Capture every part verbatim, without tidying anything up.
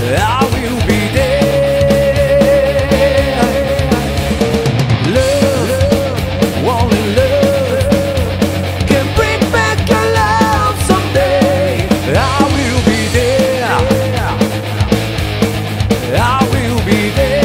I will be there. Love, only love can bring back our love someday. I will be there. I will be there.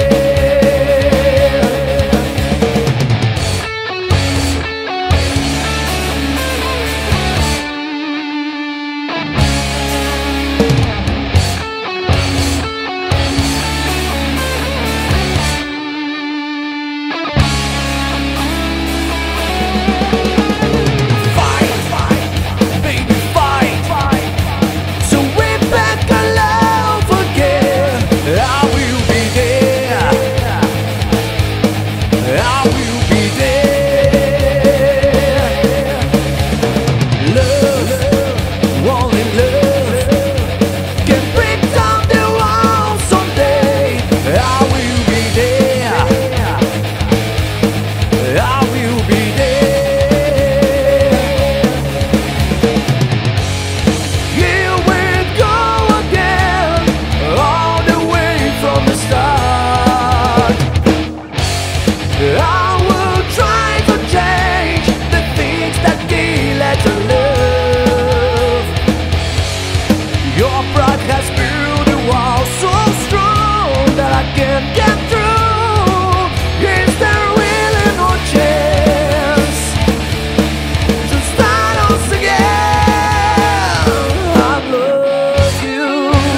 Your pride has built a wall so strong that I can't get through. Is there really no chance to start us again? I love you.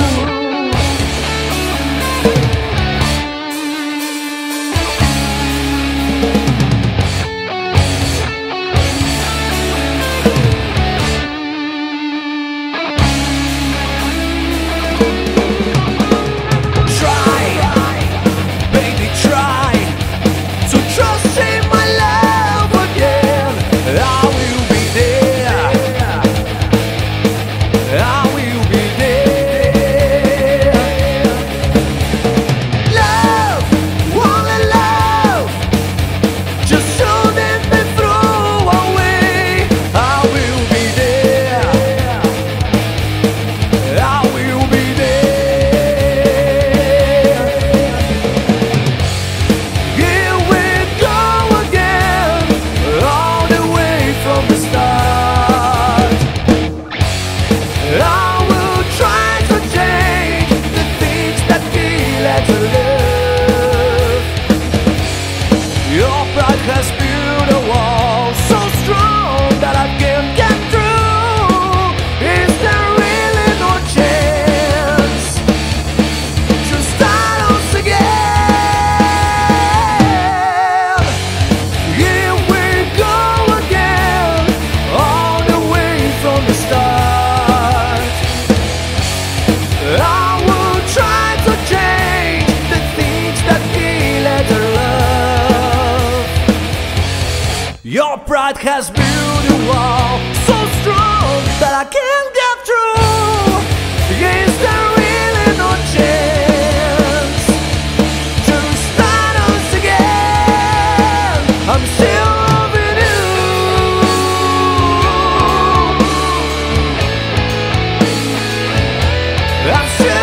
Your pride has built a wall so strong that I can't get through. Is there really no chance to start us again? Here we go again, all the way from the start. I will try to change the things that kill at the love. Your pride has built a wall so strong that I can't get through. Is there really no chance to start us again? I'm still loving you. I'm still